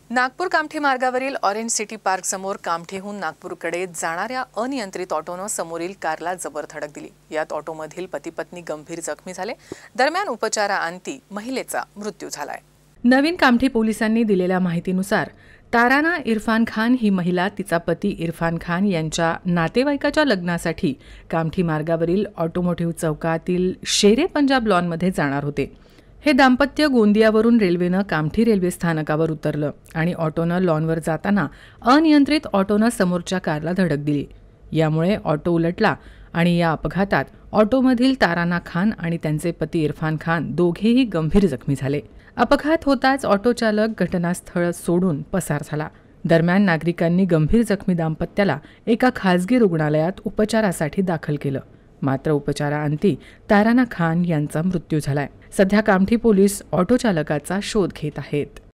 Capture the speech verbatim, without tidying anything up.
नागपूर कामठी मार्गावरील orange city park समोर कामठीहून नागपूरकडे जाणाऱ्या अनियंत्रित ऑटोनं समोरील कारला जबर धडक दिली। यात ऑटोमधील पती पत्नी गंभीर जखमी झाले। दरम्यान उपचाराअंती महिलेचा मृत्यू झालाय। नवीन कामठी पोलिसांनी दिलेल्या माहितीनुसार ताराना इरफान खान ही महिला तिचा पती इरफान खान यांच्या नातेवाईकाच्या लग्नासाठी कामठी मार्गावरील ऑटोमोटिव्ह चौकातील शेरे पंजाब लॉनमध्ये जाणार होते। हे दाम्पत्य गोंदियावरून रेल्वेनं कामठी रेल्वे स्थानकावर उतरलं आणि ऑटोनं लॉनवर जाताना अनियंत्रित ऑटोनं समोरच्या कारला धडक दिली। यामुळे ऑटो उलटला आणि या अपघातात ऑटोमधील ताराना खान आणि त्यांचे पती इरफान खान दोघेही गंभीर जखमी झाले। अपघात होताच ऑटो चालक घटनास्थळ सोडून पसार झाला। दरम्यान नागरिकांनी गंभीर जखमी दाम्पत्याला एका खासगी रुग्णालयात उपचारासाठी दाखल केलं। मात्र उपचाराअंती ताराना खान यांचा मृत्यू झालाय। सध्या कामठी पोलीस ऑटो चालकाचा शोध घेत आहेत।